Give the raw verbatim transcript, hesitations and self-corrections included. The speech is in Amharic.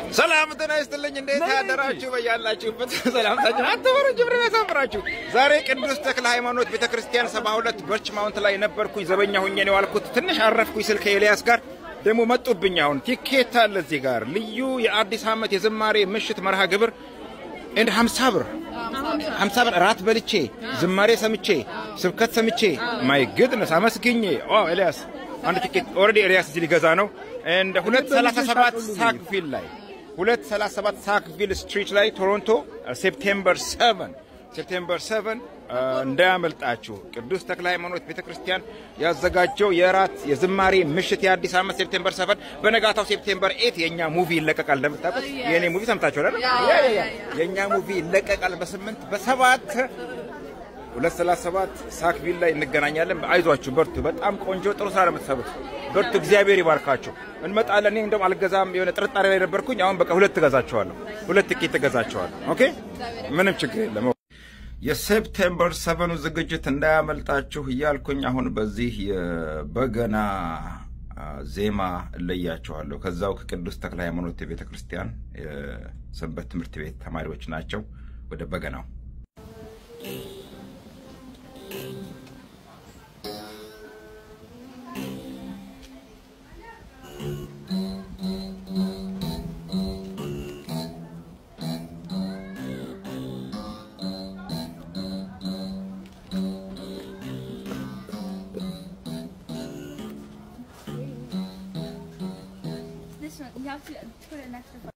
ሰላም ተናስተልኝ እንዴት ያደራችሁ በያላችሁበት ሰላምታችን አትወሩ ጅብረ ያሳፍራችሁ ዛሬ ቅዱስ ተክለ ሃይማኖት ቤተክርስቲያን ሰባ ሁለት በርች ማውንት ላይ ነበርኩኝ ዘበኛ ሆኜ ነው ያልኩት ትንሽ አረፍኩኝ ስልከ ኤልያስ ጋር ደሞ መጡብኝ አሁን ቲኬት አለ እዚህ ጋር ልዩ የአዲስ ዓመት የዝማሬ ምሽት መርሃ ግብር እንደ ሃምሳ ብር ሃምሳ ብር ራት በልቼ ዝማሬ ሰምቼ ስብከት ሰምቼ ማይ ጉድነስ አመስግኜ ኦ ኤልያስ አንድ ቲኬት ኦሬዲ ኤልያስ እዚህ ሊገዛ ነው and ሁለት ሰላሳ ሰባት ሳክቪል ላይ ሁለት ሰላሳ ሰባት ሳክቪል ስትሪት ላይ ቶሮንቶ ሴፕቴምበር ሰቨን ሴፕቴምበር ሰቨን እንዳያመልጣችሁ ቅዱስ ተክለ ሃይማኖት ቤተክርስቲያን ያዘጋጀው የራት የዝማሬ ምሽት የአዲስ ዓመት ሴፕቴምበር ሰቨን በነጋታው ሴፕቴምበር ኤይት የኛ ሙቪ ይለቀቃል እንደምታውቁት የኔ ሙቪ ሰምታችኋል አይደል የኛ ሙቪ ይለቀቃል በስምንት በሰባት ሁለት ሰላሳ ሰባት ሳክቪል ላይ እንገናኛለን አይዟችሁ በርቱ በጣም ቆንጆ ጥሩ ስራ ለምትሰሩት በርቱ እግዚአብሔር ይባርካችሁ እንመጣለን እኔ እንደም አልገዛም የሆነ ጥርጣሬ ላይ ነበርኩኝ አሁን በቃ ሁለት ገዛቸዋለሁ ሁለት ቲኬት ገዛቸዋለሁ ኦኬ ምንም ችግር የለም የሴፕቴምበር ሰቨን ዝግጅት እንዳያመልጣችሁ ይያልኩኝ አሁን በዚህ የበገና ዜማ ለያቸዋለሁ ከዛው ከቅዱስ ተክለ ሃይማኖት ቤተክርስቲያን ሰንበት ትምህርት ቤት ተማሪዎች ናቸው ወደ በገናው You have to put it next to